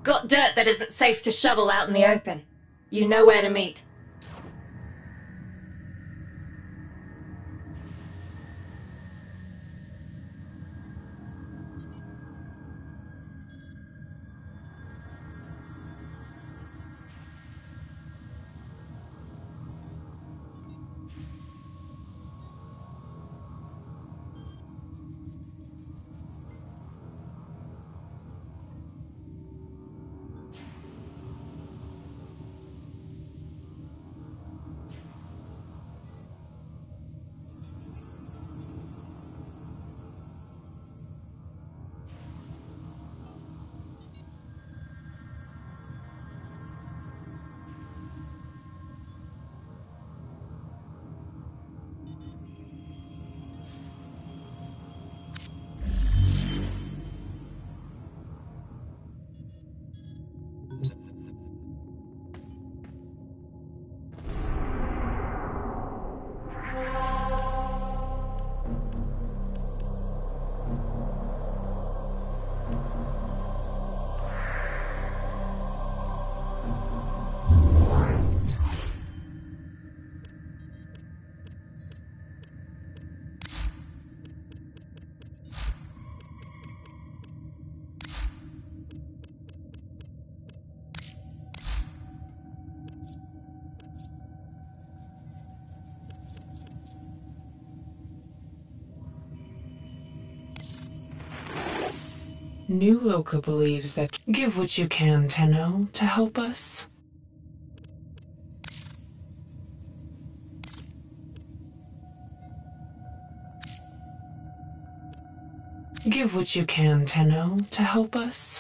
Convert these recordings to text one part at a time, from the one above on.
got dirt that isn't safe to shovel out in the open, you know where to meet. New Loka believes that give what you can, Tenno, to help us. Give what you can, Tenno, to help us.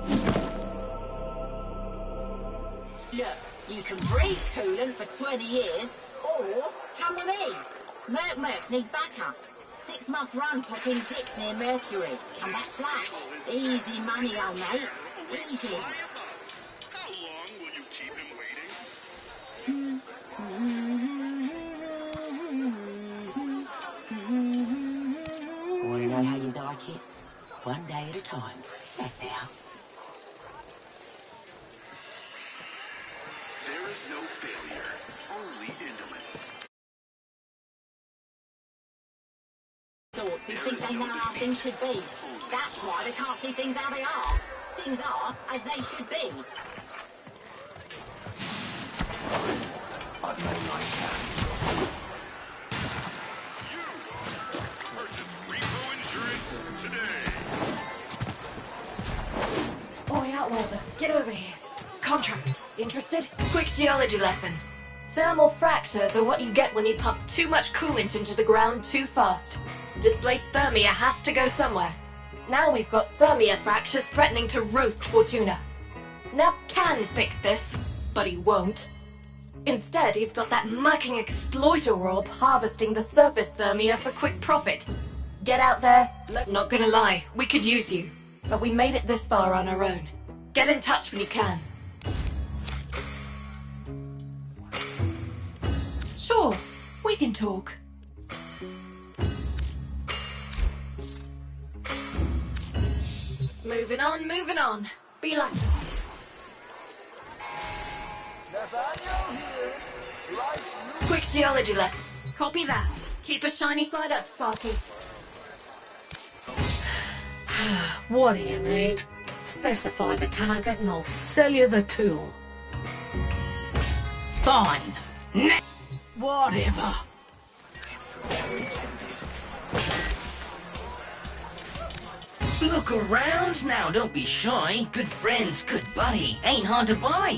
Look, you can breathe coolant for 20 years, or come with me. Merc needs backup. 6-month run popping dips near Mercury. Come back flash. Easy money, old mate. Easy. How long will you keep him waiting? Want to know how you like it? One day at a time. That's how. There is no failure, only indolence. Thoughts who think they know how things should be. That's why they can't see things how they are. Things are as they should be. I've made my cat. You purchase repo insurance today. Oi, Outlander, get over here. Contracts, interested? Quick geology lesson. Thermal fractures are what you get when you pump too much coolant into the ground too fast. Displaced thermia has to go somewhere. Now we've got thermia fractures threatening to roast Fortuna. Neff can fix this, but he won't. Instead, he's got that mucking exploiter orb harvesting the surface thermia for quick profit. Get out there. Not gonna lie, we could use you. But we made it this far on our own. Get in touch when you can. Sure, we can talk. Moving on. Be lucky. Quick geology lesson. Copy that. Keep a shiny side up, Sparky. What do you need? Specify the target and I'll sell you the tool. Fine. Whatever. Look around now, don't be shy. Good friends, good buddy. Ain't hard to buy.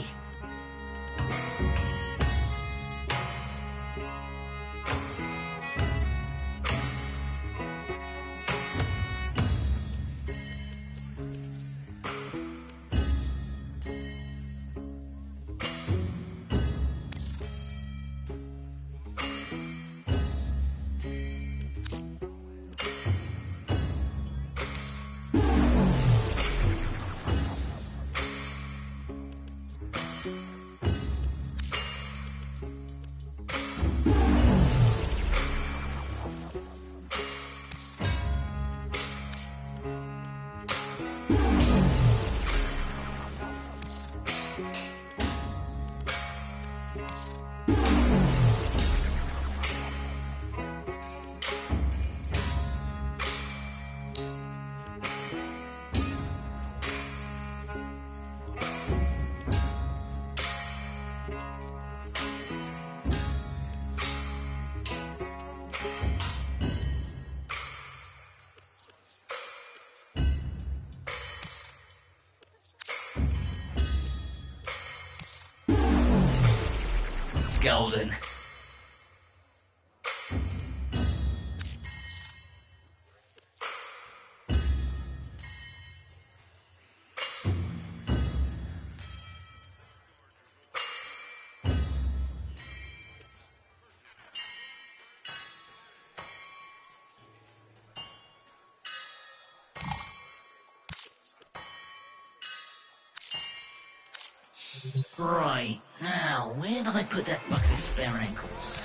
Golden. Right, now, where'd I put that bucket of spare ankles?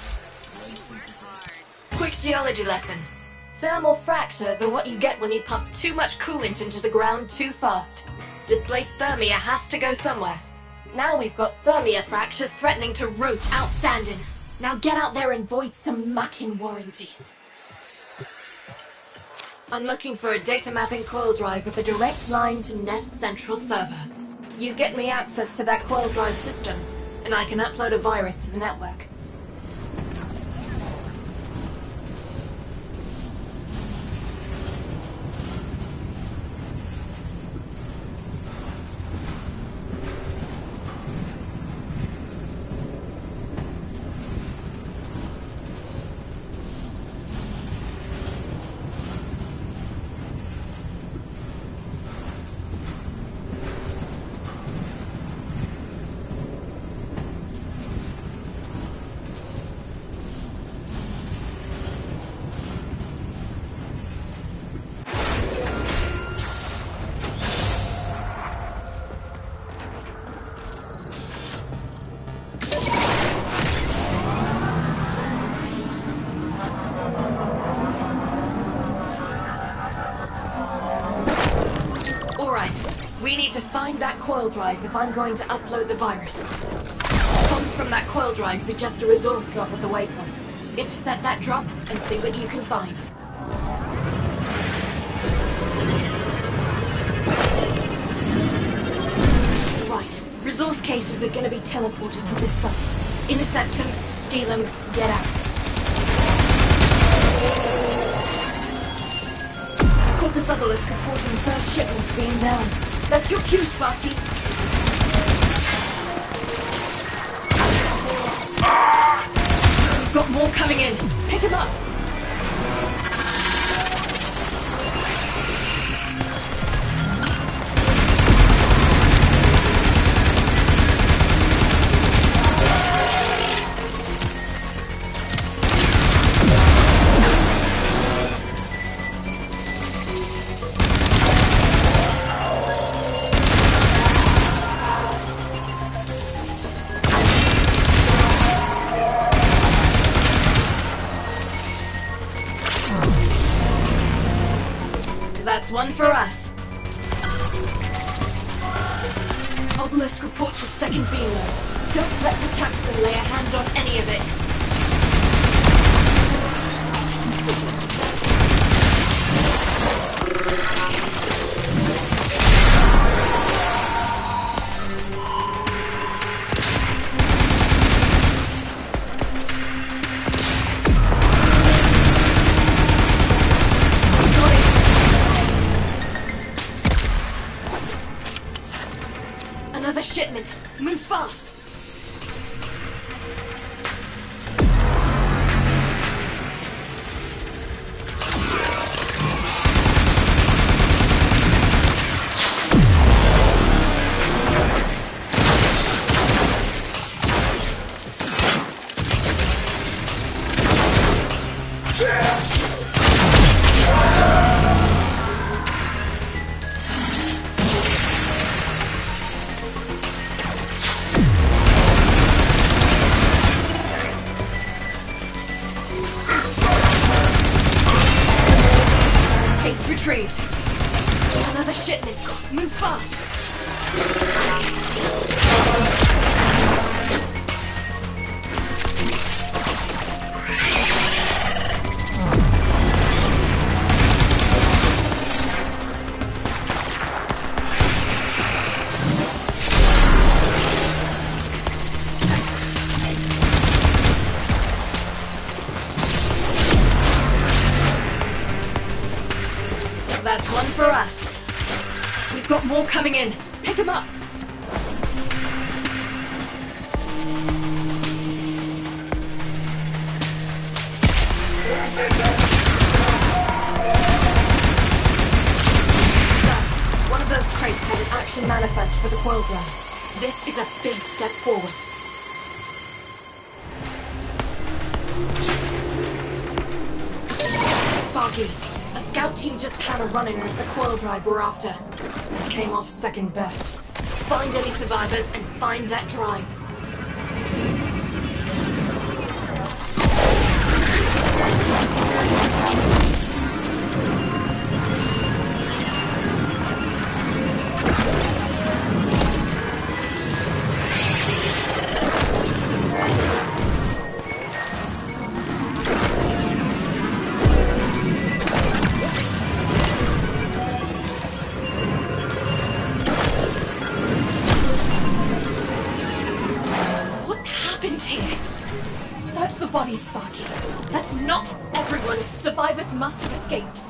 Quick geology lesson. Thermal fractures are what you get when you pump too much coolant into the ground too fast. Displaced thermia has to go somewhere. Now we've got thermia fractures threatening to roast. Outstanding. Now get out there and void some mucking warranties. I'm looking for a data mapping coil drive with a direct line to Neff's central server. You get me access to that coil drive systems, and I can upload a virus to the network. Alright, we need to find that coil drive if I'm going to upload the virus. Comms from that coil drive suggest a resource drop at the waypoint. Intercept that drop and see what you can find. Right, resource cases are gonna be teleported to this site. Intercept them, steal them, get out. Corpus Obelisk reporting the first shipments being down. That's your cue, Sparky. We've got more coming in. Pick him up. That's one for us. Obelisk reports a second beam load. Don't let the Taxman lay a hand on any of it. Another shipment. Move fast. Retrieved. Another shipment. Move fast. That's one for us. We've got more coming in. Pick them up. One of those crates had an action manifest for the coil drive. This is a big step forward. Sparky. A scout team just had a run-in with the coil drive we're after. It came off second best. Find any survivors and find that drive. Bodies, Sparky. That's not everyone. Survivors must have escaped.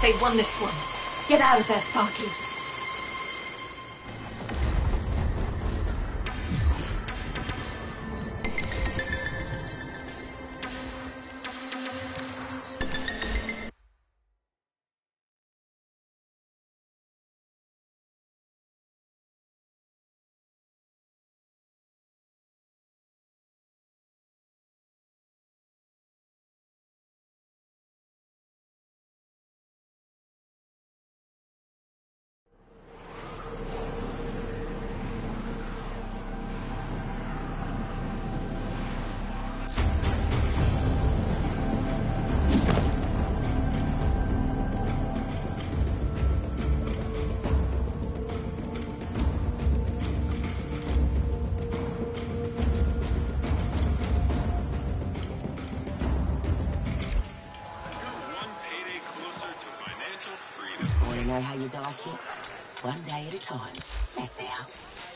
They won this one. Get out of there, Sparky. Know how you like it? One day at a time. That's how.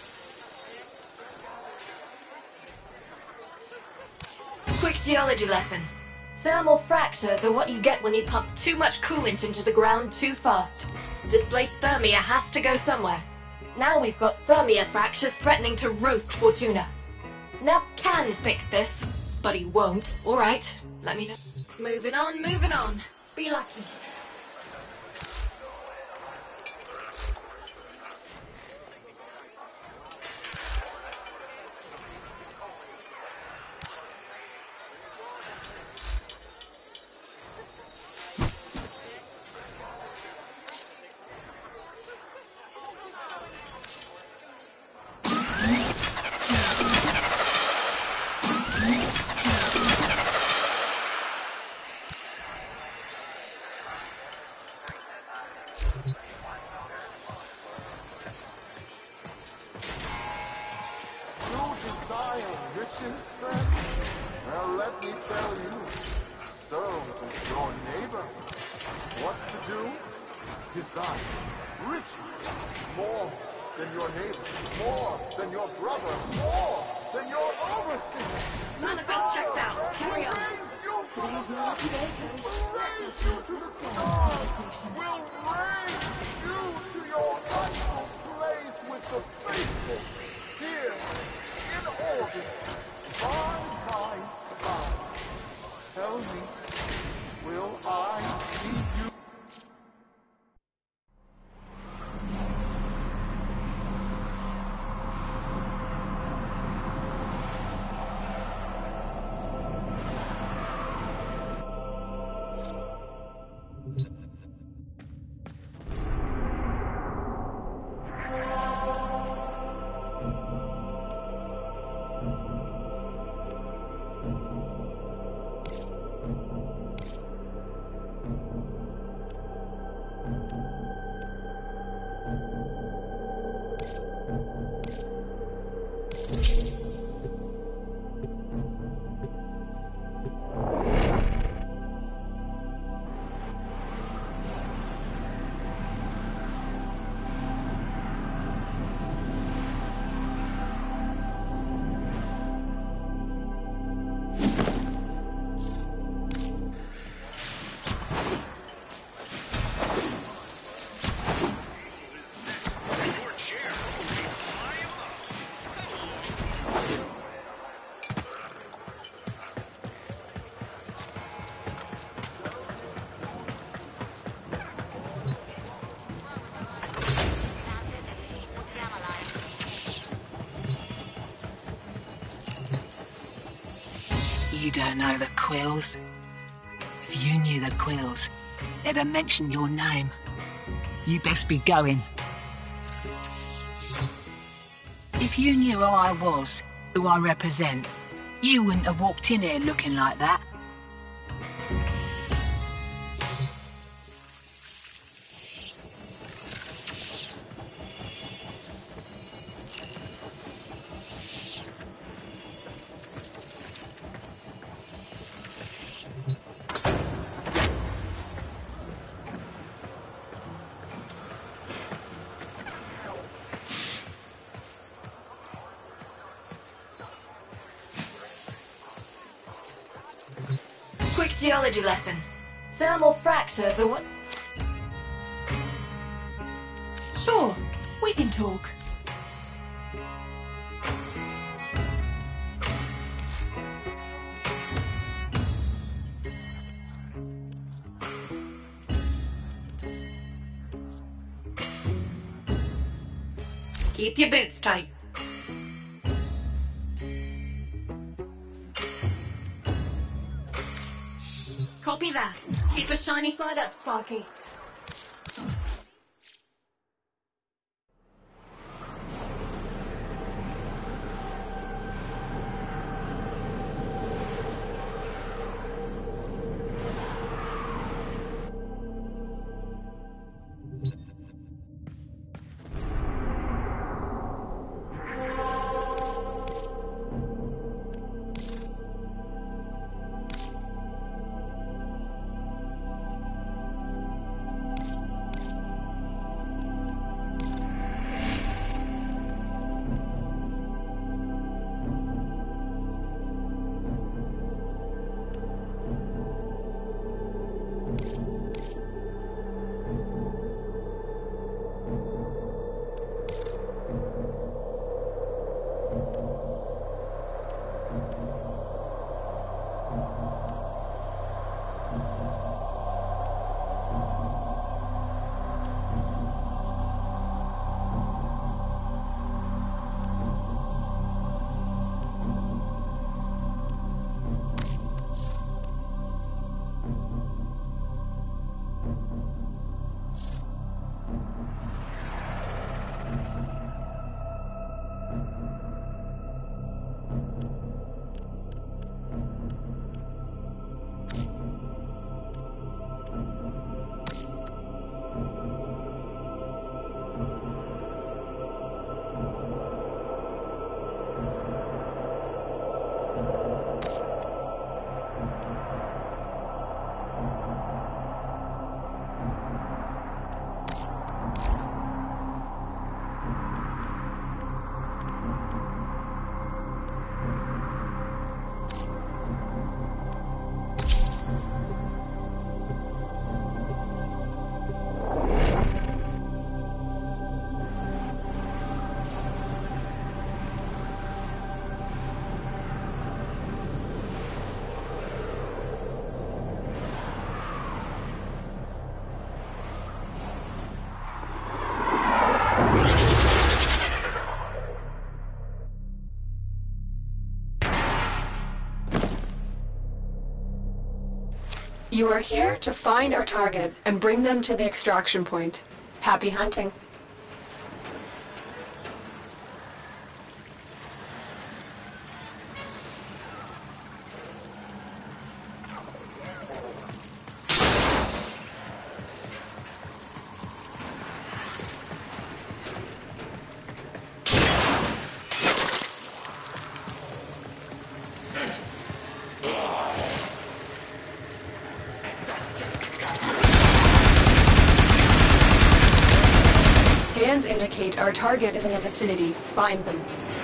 Quick geology lesson. Thermal fractures are what you get when you pump too much coolant into the ground too fast. Displaced thermia has to go somewhere. Now we've got thermia fractures threatening to roast Fortuna. Neff can fix this, but he won't. Alright, let me know. Moving on, moving on. Be lucky. You don't know the Quills? If you knew the Quills, they'd have mentioned your name. You best be going. If you knew who I was, who I represent, you wouldn't have walked in here looking like that. Quick geology lesson. Thermal fractures are what... Sure, we can talk. Keep your boots tight. Copy that. Keep a shiny side up, Sparky. You are here to find our target and bring them to the extraction point. Happy hunting. Scans indicate our target is in the vicinity. Find them.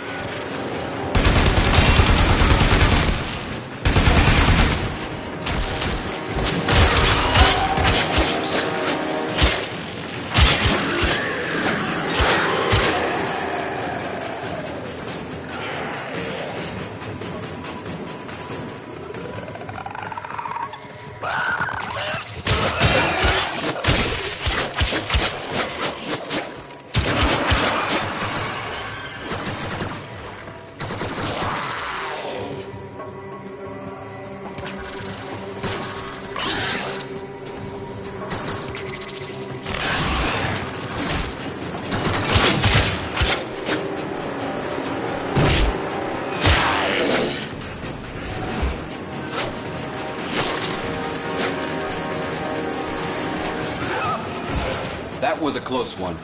That was a close one.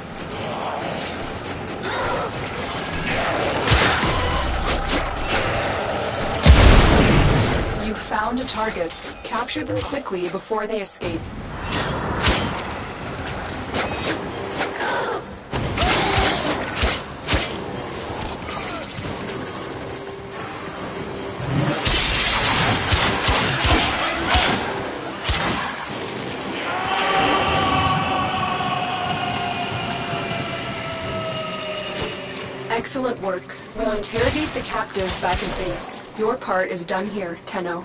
You found a target. Capture them quickly before they escape. Excellent work. We'll interrogate the captive back in base. Your part is done here, Tenno.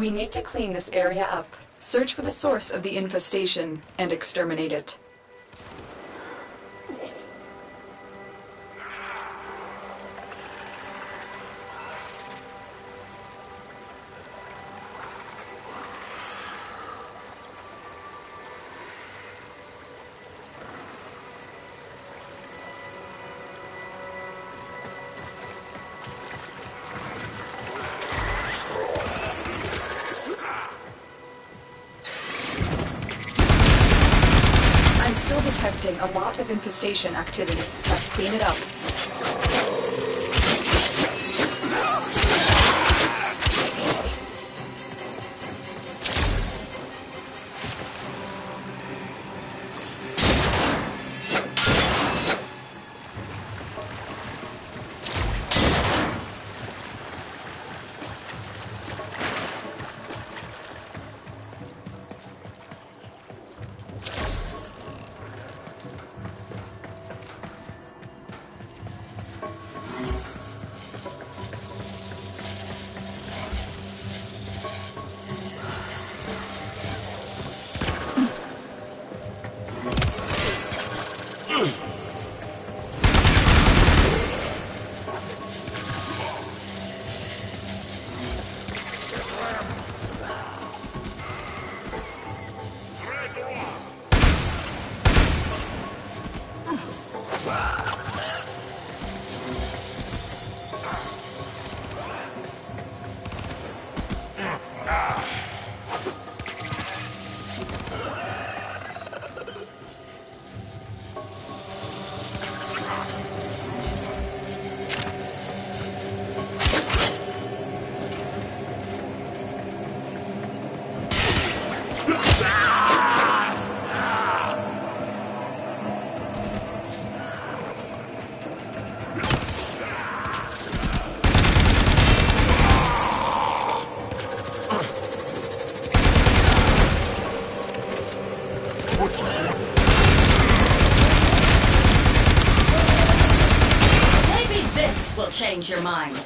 We need to clean this area up. Search for the source of the infestation and exterminate it. Still detecting a lot of infestation activity. Let's clean it up. Maybe this will change your mind.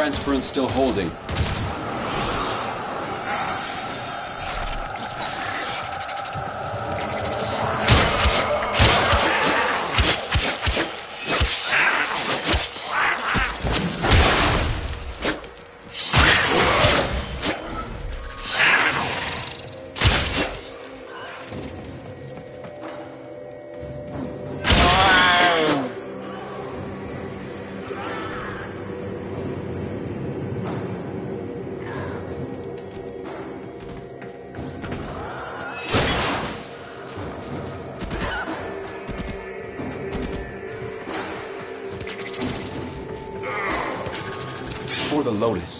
transference still holding. For the Lotus.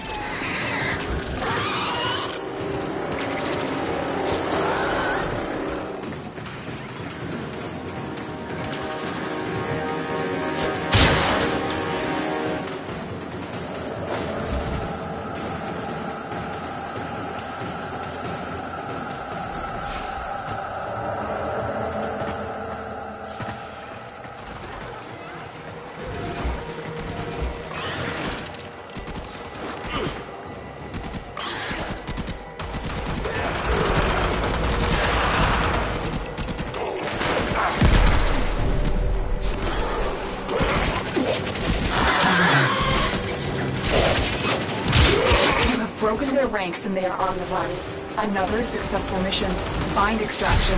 Broken their ranks and they are on the run. Another successful mission. Find extraction.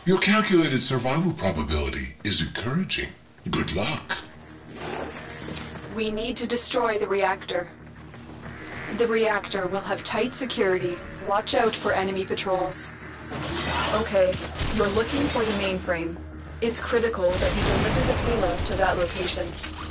Your calculated survival probability is encouraging. Good luck. We need to destroy the reactor. The reactor will have tight security. Watch out for enemy patrols. Okay, you're looking for the mainframe. It's critical that you deliver the payload to that location.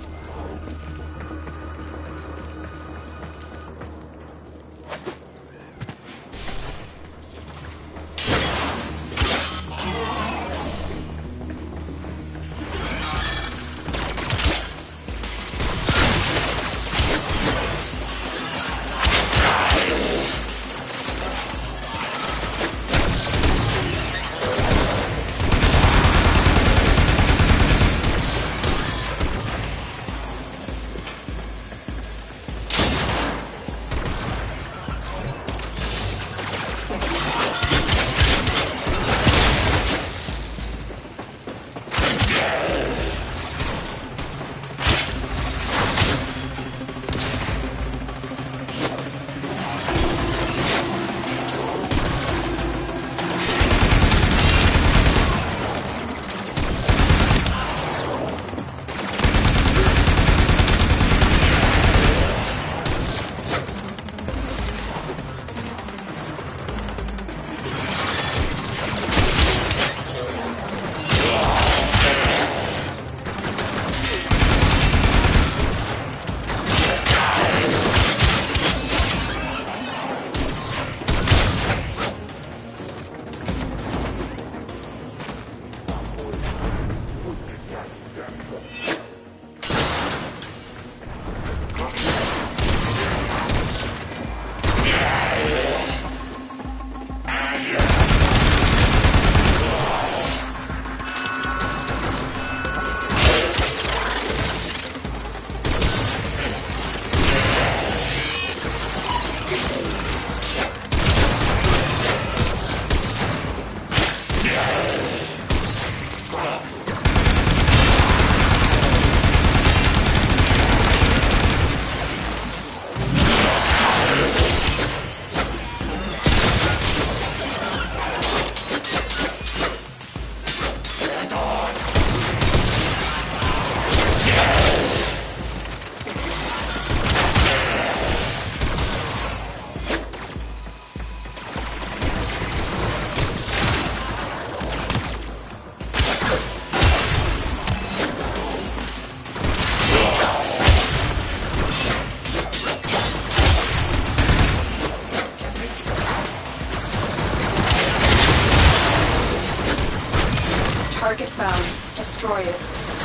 Target found. Destroy it.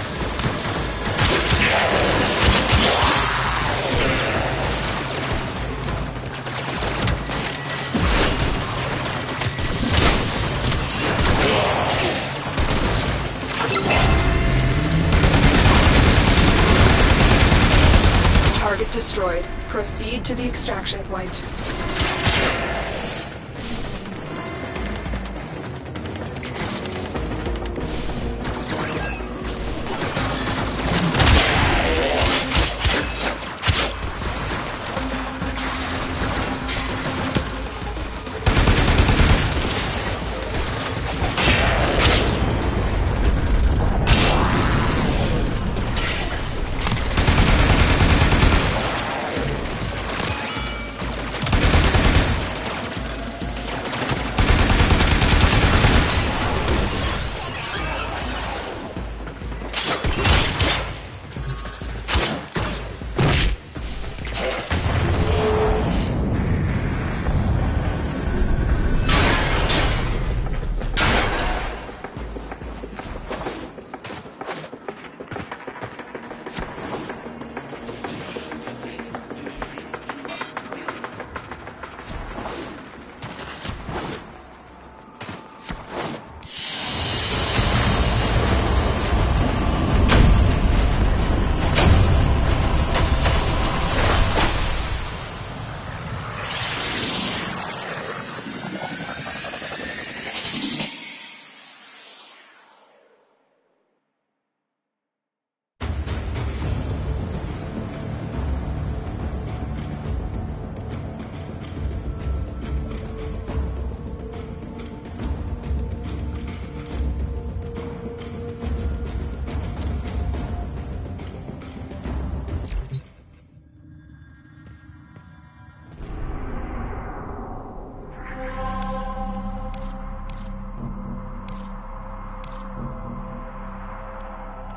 Target destroyed. Proceed to the extraction point.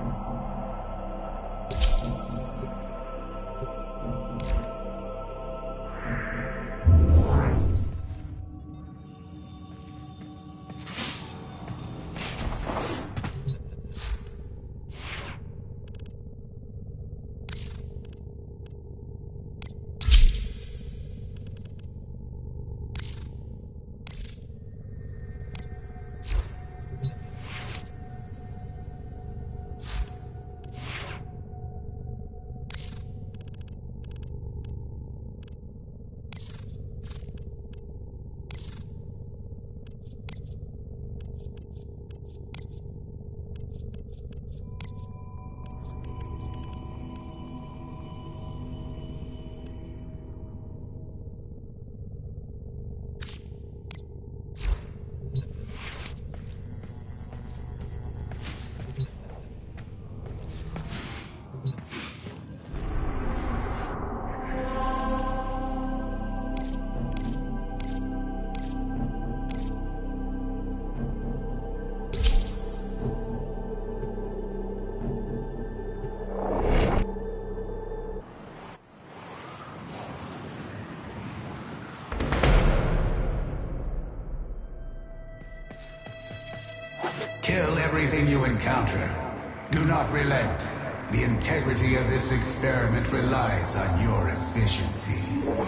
Kill everything you encounter. Do not relent. The integrity of this experiment relies on your efficiency.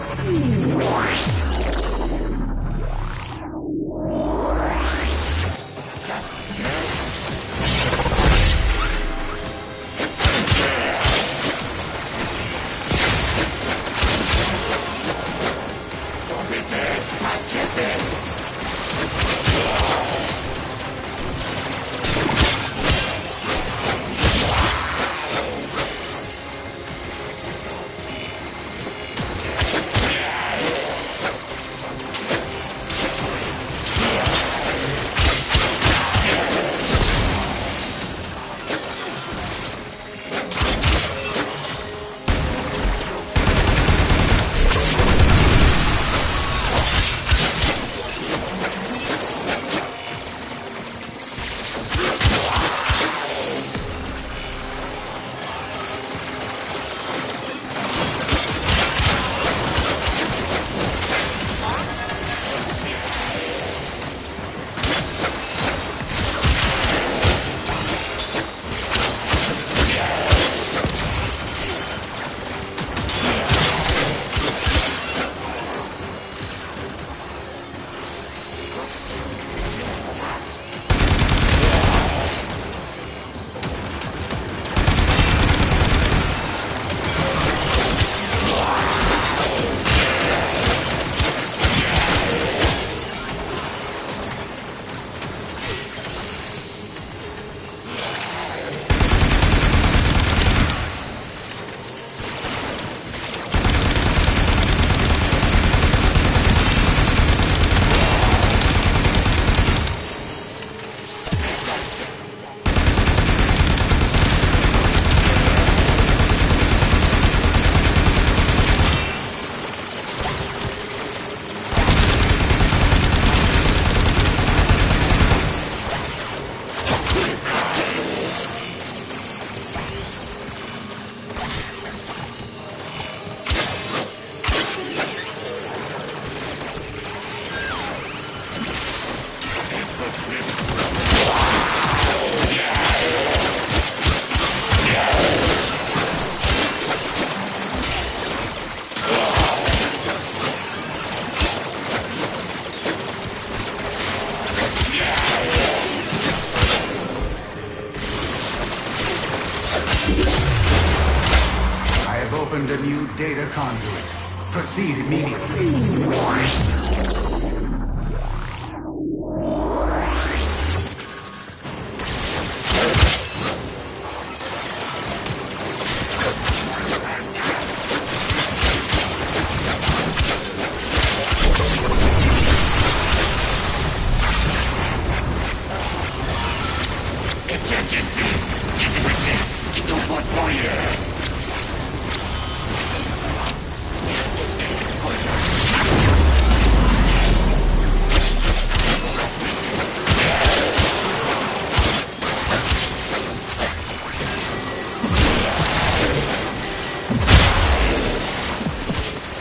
opened a new data conduit. Proceed immediately.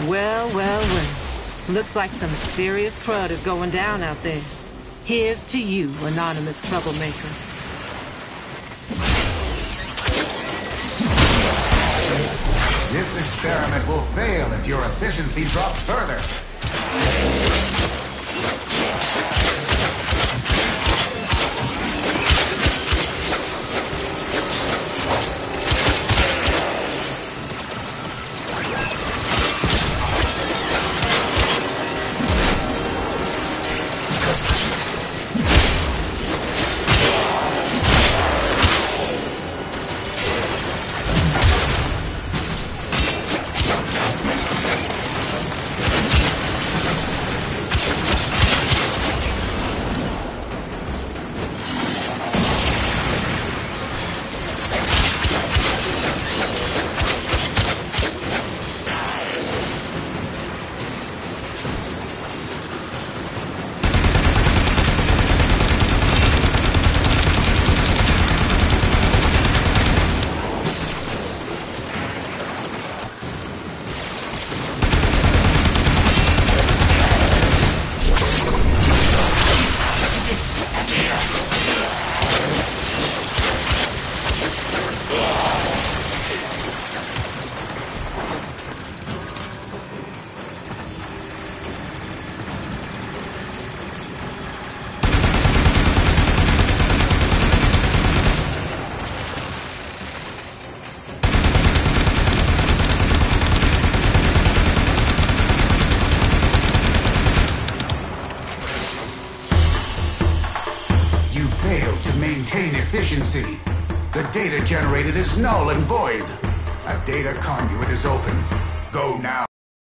Well, well, well. Looks like some serious crud is going down out there. Here's to you, anonymous troublemaker. This experiment will fail if your efficiency drops further. Efficiency. The data generated is null and void. A data conduit is open. Go now.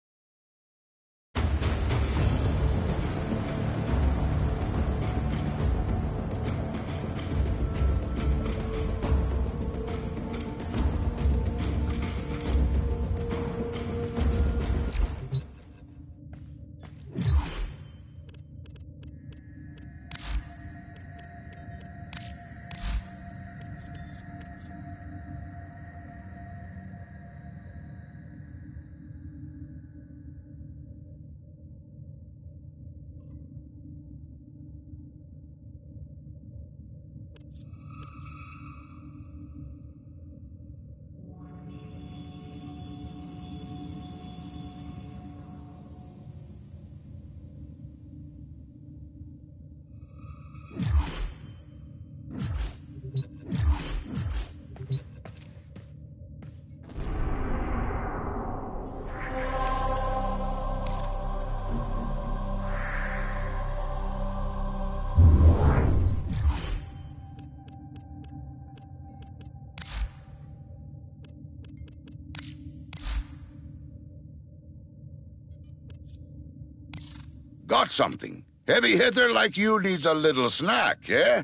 Got something. Heavy hitter like you needs a little snack, eh?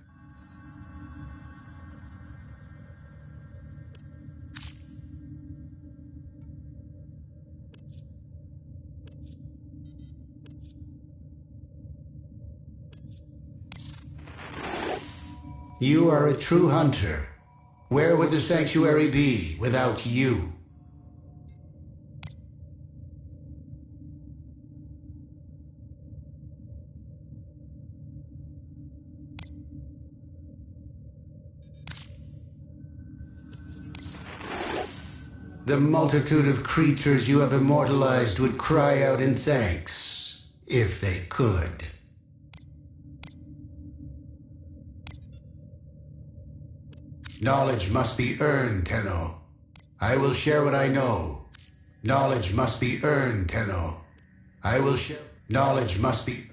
You are a true hunter. Where would the sanctuary be without you? The multitude of creatures you have immortalized would cry out in thanks, if they could. Knowledge must be earned, Tenno. I will share what I know. Knowledge must be earned, Tenno. I will share. Knowledge must be